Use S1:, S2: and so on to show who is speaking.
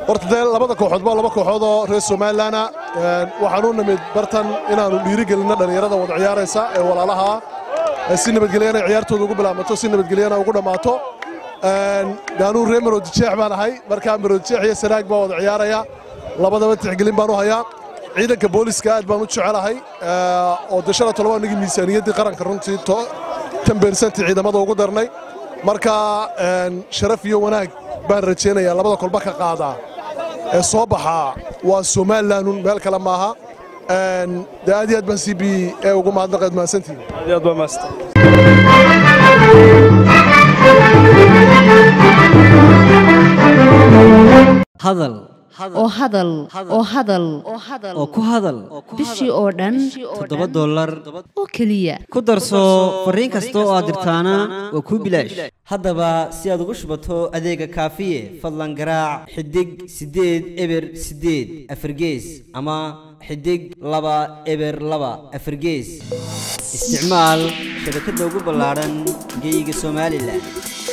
S1: horta dee labada kooxood baa laba kooxood oo reer Somaliland waxaan u nimid bartan inaanu dhiirigelino dhalinyarada wada ciyaaraysa ee walaalaha si nabadgelyana ciyaartooda ugu bilaabmato si nabadgelyana ugu dhamaato gaanu reer Maroodijeex baan ahay marka Maroodijeex iyo Sanaag baa wada ciyaaraya labadaba tixgelin baan u hayaa ciidanka booliska aad baan u jecelahay oo dashada tolobaniga miisaaniyadii qaranka runtii 10% ciidamada ugu darnay marka sharaf iyo wanaag baan rajeenayaa labada kolba ka qaada ee soo baxa waa Somaliland meel kale maaha aad iyo aad baan CB ee ugu mahadnaqaad maasantii
S2: aad iyo aad baan maasta
S3: hadal oo ku hadal
S4: bishii oo dhan
S3: $7
S4: oo kaliya
S3: ku darso fariin kasta oo aad dirtaana waa ku bilaash haddaba si aad ugu shubato adeega kaafiye fadlan garaac xidig 8 eber 8 afargees ama xidig 2 eber 2 afargees isticmaal shabakadda ugu ballaaran geyga Soomaaliland